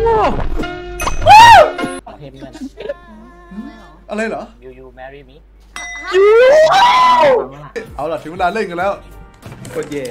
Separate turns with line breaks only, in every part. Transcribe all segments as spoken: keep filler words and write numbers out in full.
เพลงมัน
อะไรเหรอ
You you marry me
เอาล่ะถึงเวลาเล่นกันแล้วโคตรเย่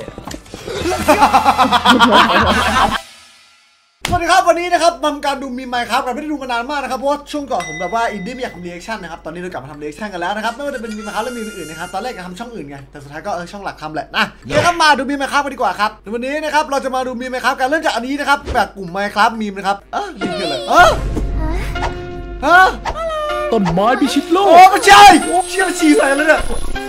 สวัสดีครับวันนี้นะครับทำการดูมีไมค์ครับเราไม่ได้ดูมานานมากนะครับเพราะว่าช่วงก่อนผมแบบว่าอินดี้ไม่อยากทำเรีแอคชั่นนะครับตอนนี้เรากลับมาทำเรีแอคชั่นกันแล้วนะครับไม่ว่าจะเป็นมีไมค์ครับและมีอื่นๆนะครับตอนแรกจะทำช่องอื่นไงแต่สุดท้ายก็เออช่องหลักทำแหละนะเดี๋ยวครับมาดูมีไมค์ครับกันดีกว่าครับในวันนี้นะครับเราจะมาดูมีไมค์ครับกันเริ่มจากอันนี้นะครับแบบกลุ่มไมค์ครับมีมนะครับเออมีคืออะไรเออฮะ
ต้นไม้พิชิตโลก
โอ้ไม่ใช่เชี่ยฉี่ใส่แล้วเนี่ย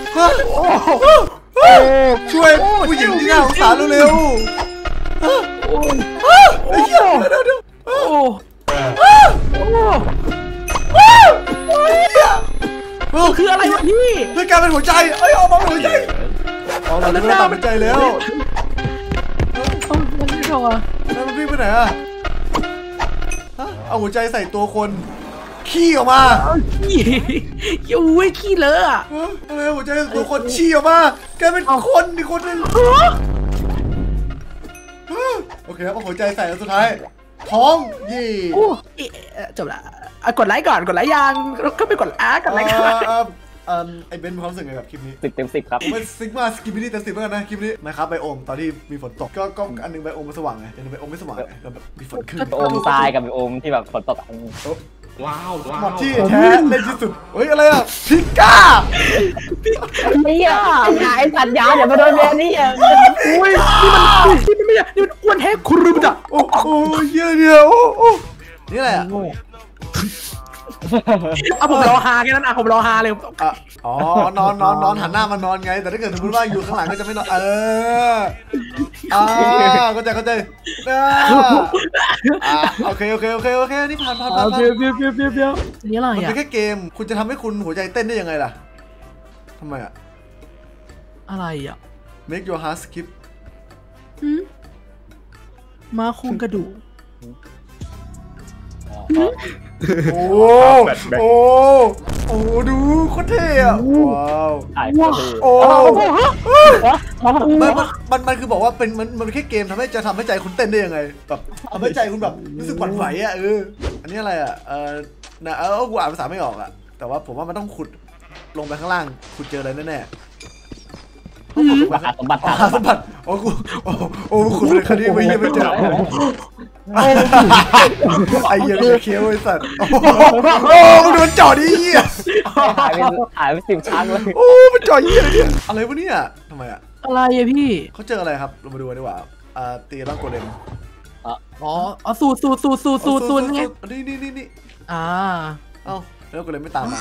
ช่วยผู้หญิงที่น่าสงสารเร็วๆไอ้เหี้ยเดี๋ยวเดี๋ยวโอ้โอ้
คืออะไรวะพี่
ด้วยการเป็นหัวใจเอ้ยออกมาเป็นหัวใจออกมาเป็นตาเป็นใจแล้ว
มันไม่รอ
แล้วมันวิ่งไปไหนอะเอาหัวใจใส่ตัวคนขี้ออกมา
ขี้ยูไอ้ขี้เลอะ
อะไรหัวใจตัวคนขี้ออกมากลายเป็นคนอีกคนนึงโอเคครับเอาหัวใจใส่แล้วสุดท้ายท้องยี่
โอ้จบละกดไลค์ก่อนกดไลค์ยังก็ไปกดอ่ะกดไลค์ก่อน
ไอ้เบนซ์ความรู้สึกไงกับคลิปนี้
สิบเต็มสิบครับ
มันซิกมาสกิปปี้เต็มสิบเหมือนกันนะคลิปนี้นะครับไบโอมตอนที่มีฝนตกก็ก็อันนึงไบโอมมันสว่างไงอันนึงไบโอมไม่สว่างไงแล้วแบบมีฝนขึ้น
ไบโอมทรายกับไบโอมที่แบบฝนตก
ว้าวหมดที่แท้ในที่สุดเฮ้ยอะไรอ่ะพิก้า
นี่อ่ะไอ้สัตว์ยาวอย่ามาโดนเรียนนี่อ่ะ
อุ้ยนี่มันนี่มันไม่ใช่นี่มันอ้วนแท้คุณรู้จัก
โอ้โหเยอะเดียวโอ้นี่อะไรอ่ะ
เอาผมรอฮาแค่นั้นอ่ะผมรอฮาเลย
อ๋อนอนนอนนอนหันหน้ามานอนไงแต่ถ้าเกิดสมมติว่าอยู่ข้างหลังก็จะไม่นอนเอออ่าเข้าใจเข้าใจอ่าโอเคโอเคโอเคโอเคนี่ผ่านผ่านผ่าน
เบี้ยวเบี้ยวเบี้ยวเบี้ยวเบี้ยวนี่อะไรอ่ะ
มันเป็นแค่เกมคุณจะทำให้คุณหัวใจเต้นได้ยังไงล่ะทำไมอ่ะ
อะไรอ่ะ
make your heart skip
มาโครงกระดูก
โอ้โอ้โอ้ดูโคตรเท่อะว้าวโอ้มันมันมันคือบอกว่าเป็นมันมันแค่เกมทำให้จะทำให้ใจคุณเต้นได้ยังไงแบบทำให้ใจคุณแบบรู้สึกหวั่นไหวอะเอออันนี้อะไรอะเออนะเออกูอ่านภาษาไม่ออกอะแต่ว่าผมว่ามันต้องขุดลงไปข้างล่างขุดเจออะไรแน่ๆ
หาสมบัติ
หาสมบัติโอ้กูโอ้โอ้ขุดเลยคดีไม่ยังไม่เจอไอ้เหี้ยเคี้ยวไอ้สัตว์โอ้โดนจ่อดิเหี้ย
หายไปหายไปสิบชั้นเลย
โอ้มันจ่อเหี้ยเนี่ยอะไรวะเนี่ยทำไมอะ
อะไรอะพี่
เขาเจออะไรครับเรามาดูกันดีกว่าอ่าตีร่างโกเลม
อ๋ออ๋อสูตรสูตรสูตรสูตรสูตรสูตรไง
นี่นี่นี่นี่
อ่า
เอ้าแล้วโกเลมไม่ตามมา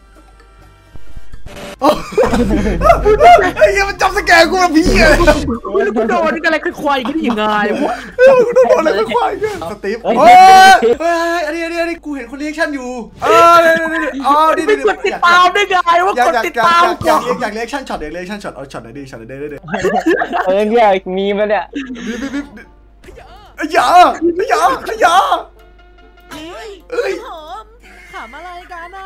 ไอ้ยังมันจับสแกนกูมาพี่เลย
กูโดนอะไรคือควายกันยังไงวะ
กูโดนอะไรคือควายกันสตีฟเฮ้ยเฮ้ยอันนี้อันนี้อันนี้กูเห็นคนเรียกชั่นอยู่เออเดี๋ยวเดี๋ยวอ๋อดิดิ
กดติดตามได้ไงว่ากดติดตาม
อยากอยากเรียกชั่นช็อตอยากเรียกชั่นช็อตเอาช็อตไหนดีช็อตไหนได้ได้
เออเนี่ยมีมาเนี่ย
บิ๊บบิ๊บบิ๊บขยะขยะขยะเอ้ย
ถามอะไรกันอ่ะ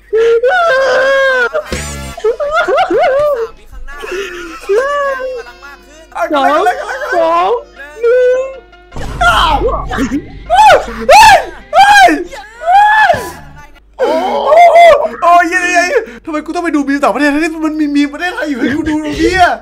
มีข้างหน้ามีพลังมากขึ้น
สองสองหนึ่ง
โอ้โอ้ยยังไงทำไมกูต้องไปดูมีต่างประเทศที่มันมีมีประเทศไทยอยู่ให้กูดูตรงนี้อ่ะ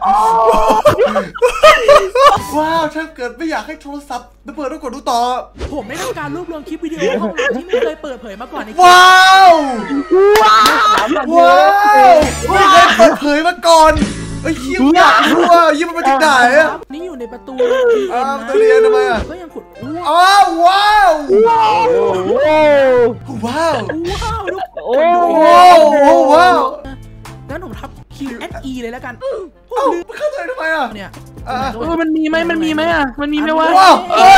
ว้าวถ้าเกิดไม่อยากให้โทรศัพท์เปิดต้องกดดูต่อ
ผมไม่ต้องการรวบรวมคลิปวิดีโอห้องน้ำที่ไม่เคยเปิดเผยมาก่อนใน
ว้าวว้าวว้าวไม่เคยเปิดเผยมาก่อนไอ้ยิ้มอยากรู้ว่ายิ้มมันมาจากไหนอ่ะ
นี่อยู่ในประตู
อ่าตัวเรียนทำไมอ่ะ
ก็ยังขุด
อ้าวว้าวว้าว
ว้าว
โอ้ว้าวว้าว
งั้นผมทับ Q S E เลยแล้วกัน
เอ้ามันเข้าใจทำไมอ่ะ
เนี่ยเออมันมีไหมมันมีไหมอ่ะมันมีไหมวะ
ว้าว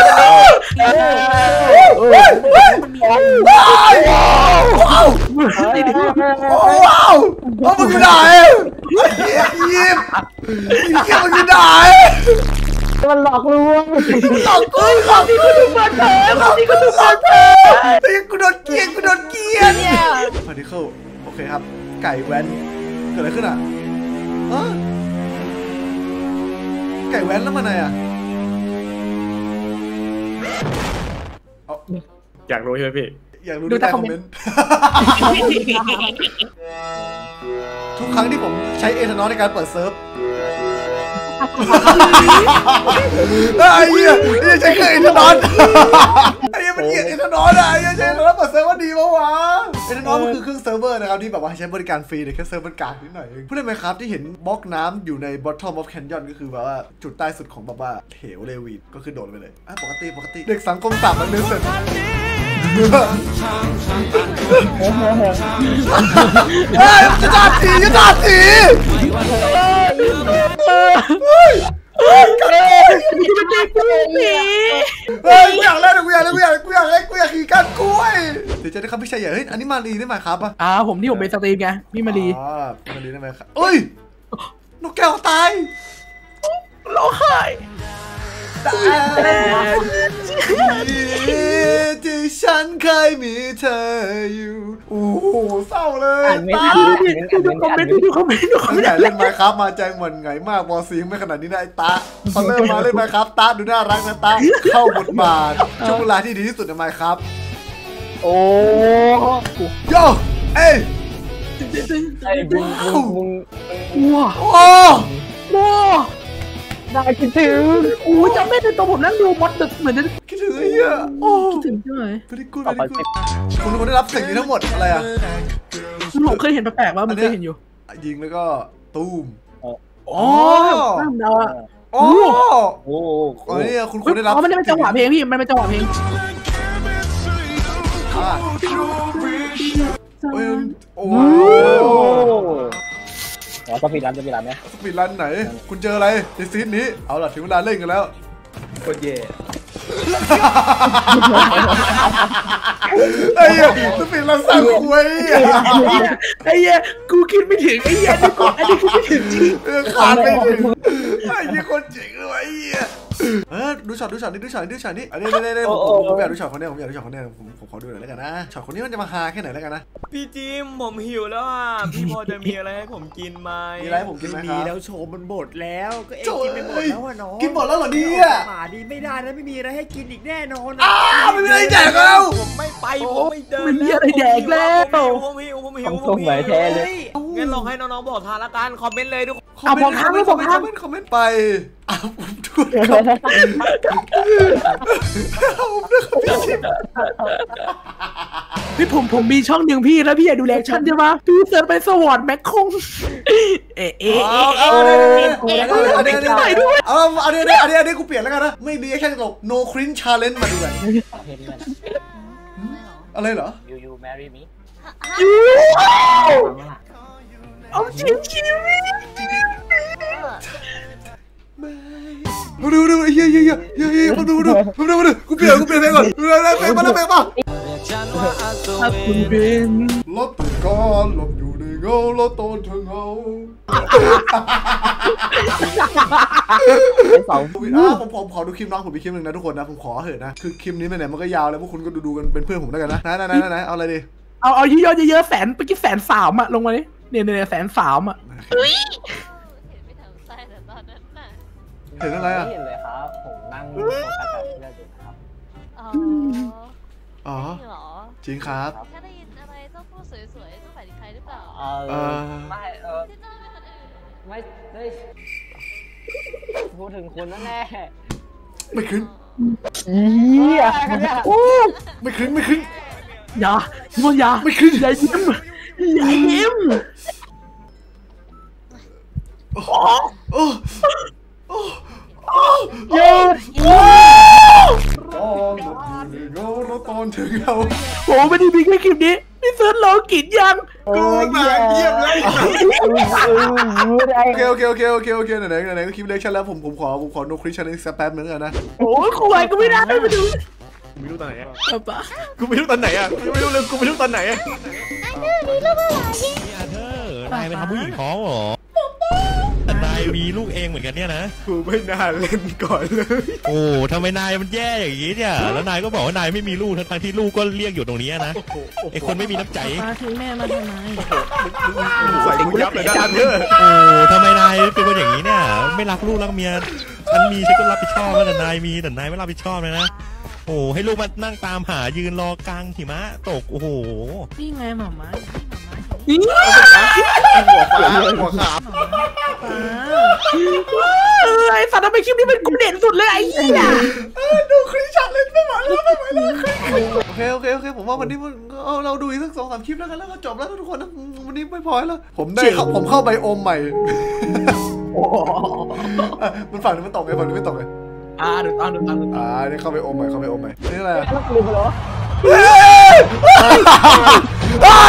มันมี
ว้าวว้าวว้าวเอามึงอยู่ไหนยิ้มยิ้มมึงอยู่ไหน
มันหลอกลวง
หลอกกูหลอกกูดูมันเถอะหลอกกูดูมันเถอะไอ้กูโดนเกลียนกูโดนเกลียนเนี่ยพอดีเข้าโอเคครับไก่แว้นเกิดอะไรขึ้นอ่ะฮะไก่แว้นแล้วมันไงอ่ะ
อยากรู้ใช่ไหมพี่
อยากรู้ดูใต้คอมเมนต์ทุกครั้งที่ผมใช้เอทานอลในการเปิดเซิร์ฟไอ้เหี้ยนี่ใช้เครื่องเอทานอลไอ้เหี้ยมันเหยียดเอทานอลอะไอ้เหี้ยใช้เอทานอลเปิดเซิร์ฟว่าดีปะวะเอทานอลมันคือเครื่องเซิร์ฟเวอร์นะครับที่แบบว่าใช้บริการฟรีแต่แค่เซิร์ฟมันกากนิดหน่อยเองผู้เล่นไหมครับที่เห็นบล็อกน้ำอยู่ใน bottom of canyon ก็คือแบบว่าจุดใต้สุดของแบบว่าเหวเลวีดก็คือโดดไปเลยปกติปกติเด็กสังคมต่ำมันเนื้อเสร็จเฮ้ยจะด่าทีจะด่าทีเฮ้ยเฮ้ยกันเฮ้ยกูอยากเล่นกูอยากเล่นกูอยากกูอยากเล่นกูอยากขี่ก้านกล้วยเดี๋ยวจะได้ครับพี่ชายใหญ่เฮ้ยอันนี้มาลีได้ไหมครับอ่ะ
อ่าผมที่ผมเป็นสตรีมไงพี่มาลี
อ๋อมาลีได้ไหมครับเอ้ยนกแก้วตาย
ร้องไห้
ที่ฉันเคยมีเธออยู่โอ้โหเศร้าเลย
ไม่ทันดูคอมเมนต์ดูคอมเมนต์ดูคอมเมนต์
ใหญ่เล่นไมค์ครับมาแจงเหมือนไงมากวอซีไม่ขนาดนี้นะไอ้ตาตอนเริ่มมาเล่นไมค์ครับตาดูน่ารักนะตาเข้าบทบาทช่วงเวลาที่ดีที่สุดในไมค์ครับ
โอ้
โยเอ้ย
ไอ้มึงมึง
ว้า
โอ้
ว้า
ได้คิดถึง
โอ้จำไม่ได้ตัวผมนั่งดูมดดึกเหมือนจะ
คิดถึงไอ้เหี้ย
โอ้คิดถึงใช่ไหม
ไม่ได้กูไม่ได้กูคุณคุณได้รับสิ่งนี้ทั้งหมดอะไรอ่ะ
ผมเคยเห็นแปลกๆว่ามันเคยเห็นอยู่
ยิงแล้วก็ตูม
อ๋อตั้มดาว
โอ้
โอ้
โอ้ยคุณคุณได้รับ
มันเป็นจังหวะเพลงพี่มันเป็นจังหวะเพลง
โอ้
อ๋อสปีดรันสปีดรันไหม
สปีดรันไหนคุณเจออะไรในซีนนี้เอาล่ะถึงเวลาเล่นกันแล้ว
โคตรเย่
ไอ้เหี้ยสปีดรันสร้างคุย
ไอ้เหี้ยกูคิดไม่ถึงไอ้เหี้ยนี่กูอันนี้กูไม่ถึงจริง
ขาดไม่ถึงไอ้เหี้ยคนจริงเลยไอ้เหี้ยเออดูช็อตดูช็อตนี้ดูช็อตนี้ดูช็อตนี้อันนี้นี่นี่ผมผมอยากดูช็อตคนนี้ผมอยากดูช็อตคนนี้ผมผมขอดูหน่อยแล้วกันนะช็อตคนนี้มันจะมาฮาแค่ไหนแล้วกันนะ
พี่จิมผมหิวแล้วอ่ะพี่พอจะมีอะไรให้ผมกินไหม
มีอะไรผมกินไหมครับ
มีแล้วโชว์มันหมดแล้วก็เองกินไปหมดแล้วอะน้อง
กินหมดแล้วเหรอเนี่ย
หาดีไม่ได้นะไม่มีอะไรให้กินอีกแน่นอน
อ้าวไม่มีอะไรแจกแล้ว
ผมไม่ไปผมไม่เดิน
มันมีอะไรแดกแล้ว
ผมหิวผมหิว
ผมหิวแท้เลย
งั้นลองให้น้องๆบอกทางละกันคอมเมนต์เลยทุกคน
เอาบอกทางไม่บอกทาง
คอมเมนต์คอมเมนต์ไปอ้าวผมดู
พี่ผมผมมีช่องหนึ่งพี่แล้วพี่อยากดูแลชั่นใช่ไหมพี่เสิร์ชไปสวอตแม็กคงเอ๊ะเอ๊ะ
เอาเอาเอาเดี๋ยวเดี๋ยวเอาเอาเดี๋ยวเดี๋ยวเดี๋ยวเดี๋ยวกูเปลี่ยนแล้วกันนะไม่รีแอคชั่นหรอก no cringe challenge มาดูกันอะไรเหรอ
you you marry me
เอาจริงจริง
มาดูดูเฮ้ยเฮ้ยเฮ้ยเฮ้ยมาดูดูมาดูมาดูกูเปลี่ยนกูเปลี่ยนเพลงก่อนดูอะไรเพลงมาแล้วเพลงมา
ถ้าคุณเป็น
รถติดก้อนหลบอยู่ในเงารถตนเธอเงา
สอง
อ่ะผมผมขอดูคลิปน้องผมมีคลิปหนึ่งนะทุกคนนะผมขอเถอะนะคือคลิปนี้ไหนมันก็ยาวแล้วพวกคุณก็ดูดูกันเป็นเพื่อนผมแล้วกันนะไหนไหนไหนเอาอะไรดี
เอาเอาเยอะๆเยอะๆแสนไปกี่แสนสามอะลงมาดิเนี่ยเนี่ยแสนสามอะ
เห็นอะไรอ่ะ
เห็นเลยครับผมนั่งโฟกัสกับเพื่อนอยู่ครับ
อ๋ออ๋อจริงครับ
แค่ได้ยินอะไรเจ้าพูดสวยๆเจ้าหมายถึงใครหรือเปล่า
เออไม่เออไม่ได้พูดถึงคุณนั่นแน่
ไม่ขึ้น
เหี้ย
ไม่ขึ้นไม่ขึ้น
อย่ามันอย่า
ไม่ขึ้น
อย่ายิ้มอย่ายิ้ม
โอ้โอ้โอ้
โย่
โอ้ตอนอยู่ในเงารถตอนถึงเงา
โอ้ไม่ได้มีแค่คลิปนี้พี่เซิร์ชลองกินยัง
กูหนาเยี่ยมเลยโอเคโอเคโอเคโอเคโอเคไหนไหนไหนก็คลิปเล็กชันแล้วผมผมขอผมขอโนคริสชันอีกสักแป๊บนึงกันนะ
โอ้ยคุยก็ไม่ได้ไปดู
กูไม่รู้ตอนไหนอ่ะ
ป้า
กูไม่รู้ตอนไหนอ่ะกูไม่รู้เลยกูไม่รู้ตอนไหนอ่ะ
มีลูกอะไร
เธอนายเป็นทำผู้หญิงท้องเหรอแต่นายมีลูกเองเหมือนกันเนี่ยนะ
กูไม่น่าเล่นก่อนเลย
โอ้ทำไมนายมันแย่อย่างนี้เนี่ยแล้วนายก็บอกว่านายไม่มีลูกทั้งที่ลูกก็เรียกอยู่ตรงนี้นะไอคนไม่มีน้ำใจ
มาถึงแม่มาทำไม
ใส่กูยับเลยนะเธอ
โอ้ทำไมนายเป็นคนอย่างนี้เนี่ยไม่รักลูกรักเมียฉันมีฉันก็รับผิดชอบแต่นายมีแต่นายไม่รับผิดชอบเลยนะโอ้ให้ลูกมานั่งตามหายืนรอกลางหิมะตกโอ้โห
นี่ไงหมาม้านี่
หัวฟ้าหัวขาว
ไอ้สัตว์ทำไมคลิปนี้เป็นกูเด่นสุดเลยไอ้เหี้ย
ดูคลิปฉากเล่นไม่ไหวแล้วไม่ไหวแล้วโอเคโอเคโอเคผมว่าวันนี้เอาเราดูอีกสักสองสามคลิปแล้วกันแล้วก็จบแล้วทุกคนนะวันนี้ไม่พอแล้วผมได้เข้าผมเข้าไบโอมใหม่มันฝั่งนี้มันตกไงฝั่งนี้ไม่ตกไง
อ่าดูตามดูตามดูตาม
อ่านี่เข้าไบโอมใหม่เข้าไบโอมใหม่นี่อะไร
แล้วลืมไปแล้ว
เฮ้ยไอ้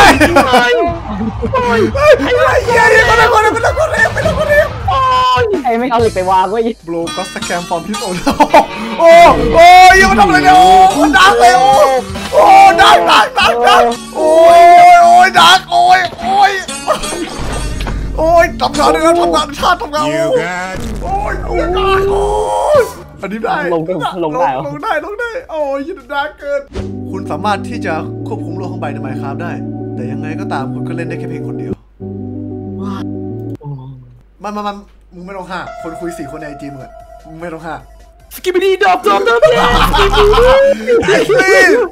ไอ้เหี้ยนี่คนละคนละเป็นละคนเร็วเป็นละคนเร็ว
ไอ้ไม่เอาเหล็กไปวางไว้
โบรก็สแกมฟอร์มพิษโอ้โอ้โอ้ยยังไม่ทำอะไรเลยโอ้ดักเลยโอ้โอ้ดักดักดักดักโอ้ยโอ้ยดักโอ้ยโอ้ยโอ้ยทำงานเลยนะทำงานชาติทำงานโอ้ยโอ้ยโอ้ยโอ้ยอันนี้ได้ลงลงได้ลงได้ลงได้โอ้ยยินดีเกินคุณสามารถที่จะควบคุมโลกของใบในไมค์ครับได้แต่ยังไงก็ตามคุณก็เล่นได้แค่เพียงคนเดียวมันมันมันมึงไม่ต้องห้าคนคุยสี่คนในไอจีมึงอะมึงไม่ต้องห้า
สกิปปี้ดอบดอบดอบ